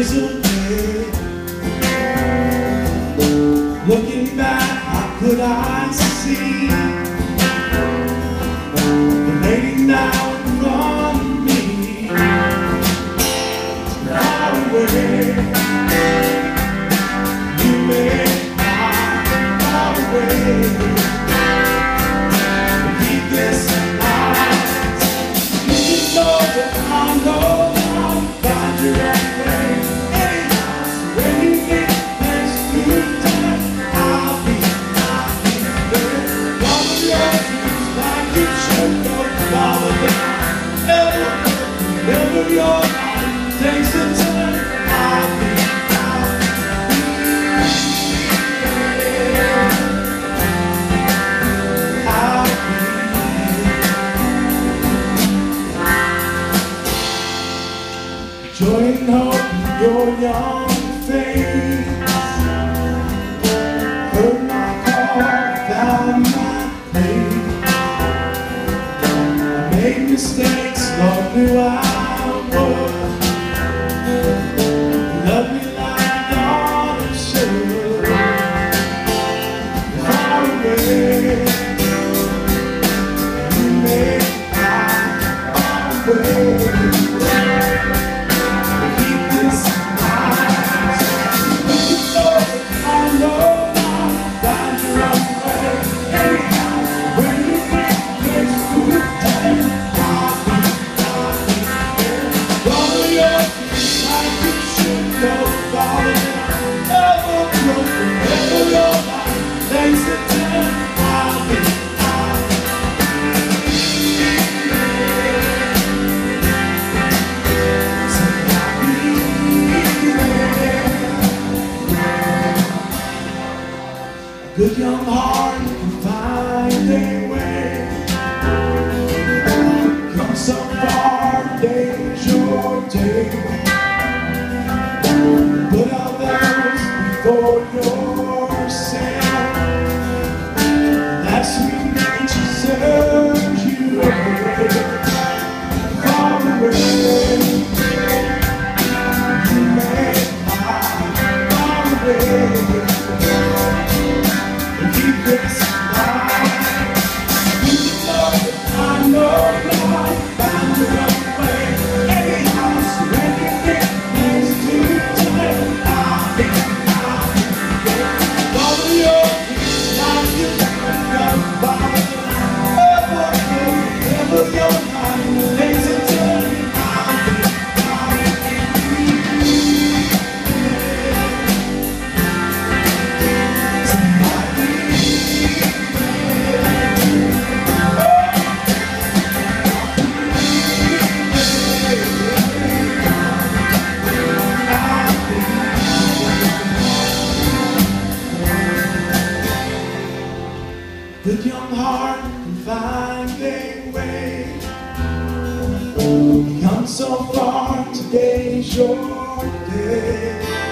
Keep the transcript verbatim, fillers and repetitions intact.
drizzle day. Looking back, how could I see the lady now in front of me? Far away, you made my far away. Keep this in mind. You know that I know I'll find your own way. Anyhow, so when you get next to time, I'll be, I'll be there. Follow your dreams like you should go. Follow them, never, never your life takes a turn. I'll be, I'll be there. I'll be there. Joy and hope in your young face. Heard my call, found my place. I made mistakes, Lord knew I would. Love me like daughter should. Far away, you made my far away. Keep this in mind. You know that I know I'll find your own way. Anyhow, when you get next to the time, I'll be, I'll be there. Follow your dreams like you should go. Follow them, never grow. Whenever your life takes a turn, I'll be, I'll be there. Say I'll be there. A good young heart can find a way. Come so far, today's your day. Put others before yourself. That sweet nature serves you right. Far away, you made my far away. Keep this in mind. You know that I know I'll find your own way. Anyhow, so when you get next to time, I'll be, I'll be there. Follow your dreams like you can. Follow them, never go. Never your mind takes a turn. I'll be, I'll be there. Say I'll be good young heart can find a way. Come so far, today's your day.